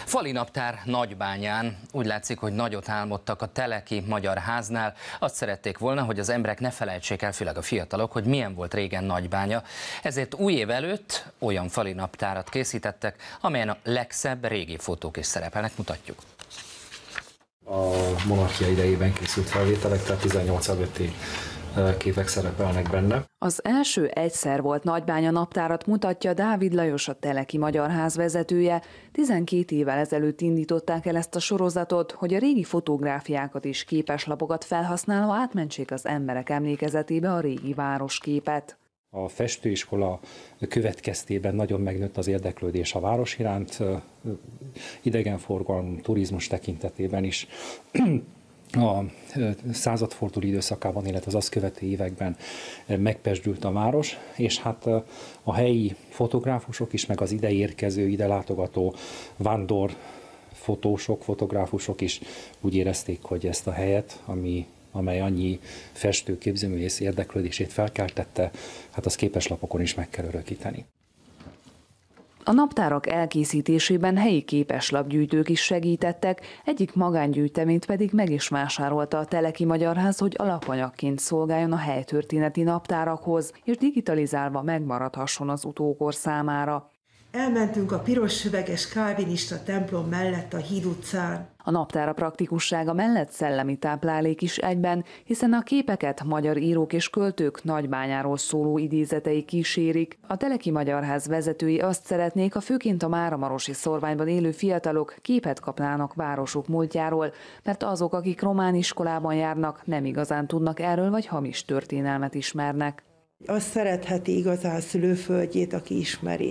Fali naptár Nagybányán. Úgy látszik, hogy nagyot álmodtak a Teleki Magyar Háznál. Azt szerették volna, hogy az emberek ne felejtsék el, főleg a fiatalok, hogy milyen volt régen Nagybánya. Ezért új év előtt olyan fali naptárat készítettek, amelyen a legszebb régi fotók is szerepelnek. Mutatjuk. A monarchia idejében készült felvételek, tehát 18 előtti képek szerepelnek benne. Az első Egyszer volt Nagybánya naptárat mutatja Dávid Lajos, a Teleki Magyar Ház vezetője. 12 évvel ezelőtt indították el ezt a sorozatot, hogy a régi fotográfiákat és képeslapokat felhasználva átmentsék az emberek emlékezetébe a régi városképet. A festőiskola következtében nagyon megnőtt az érdeklődés a város iránt, idegenforgalom, turizmus tekintetében is. A századforduló időszakában, illetve az azt követő években megpezsdült a város, és hát a helyi fotográfusok is, meg az ide érkező, ide látogató vándor fotósok, fotográfusok is úgy érezték, hogy ezt a helyet, amely annyi festő, képzőművész érdeklődését felkeltette, hát az képeslapokon is meg kell örökíteni. A naptárak elkészítésében helyi képeslapgyűjtők is segítettek, egyik magángyűjteményt pedig meg is vásárolta a Teleki Magyar Ház, hogy alapanyagként szolgáljon a helytörténeti naptárakhoz, és digitalizálva megmaradhasson az utókor számára. Elmentünk a piros üveges kálvinista templom mellett a Híd utcán. A naptára praktikussága mellett szellemi táplálék is egyben, hiszen a képeket magyar írók és költők Nagybányáról szóló idézetei kísérik. A Teleki Magyar Ház vezetői azt szeretnék, ha főként a máramarosi szorványban élő fiatalok képet kapnának városuk múltjáról, mert azok, akik román iskolában járnak, nem igazán tudnak erről, vagy hamis történelmet ismernek. Azt szeretheti igazán szülőföldjét, aki ismeri.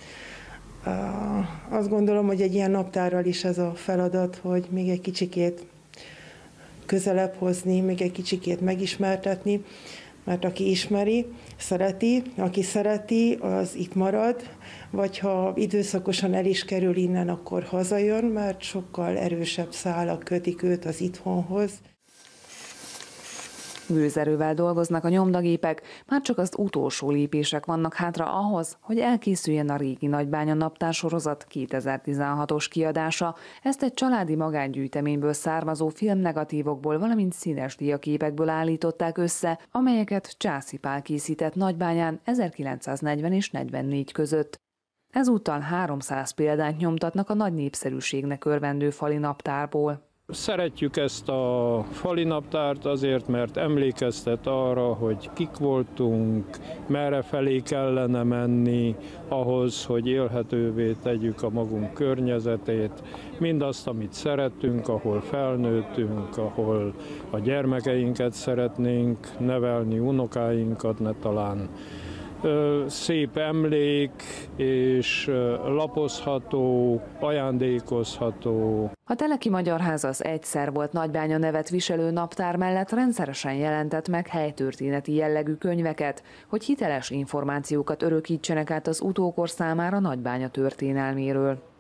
Azt gondolom, hogy egy ilyen naptárral is ez a feladat, hogy még egy kicsikét közelebb hozni, még egy kicsikét megismertetni, mert aki ismeri, szereti, aki szereti, az itt marad, vagy ha időszakosan el is kerül innen, akkor hazajön, mert sokkal erősebb szálak kötik őt az itthonhoz. Gőzerővel dolgoznak a nyomdagépek, már csak az utolsó lépések vannak hátra ahhoz, hogy elkészüljen a régi Nagybánya naptár sorozat 2016-os kiadása. Ezt egy családi magángyűjteményből származó filmnegatívokból, valamint színes diaképekből állították össze, amelyeket Császi Pál készített Nagybányán 1940 és 44 között. Ezúttal 300 példányt nyomtatnak a nagy népszerűségnek örvendő fali naptárból. Szeretjük ezt a fali naptárt azért, mert emlékeztet arra, hogy kik voltunk, merre felé kellene menni ahhoz, hogy élhetővé tegyük a magunk környezetét, mindazt, amit szeretünk, ahol felnőttünk, ahol a gyermekeinket szeretnénk nevelni, unokáinkat ne talán. Szép emlék és lapozható, ajándékozható. A Teleki Magyar Ház az Egyszer volt Nagybánya nevet viselő naptár mellett rendszeresen jelentett meg helytörténeti jellegű könyveket, hogy hiteles információkat örökítsenek át az utókor számára Nagybánya történelméről.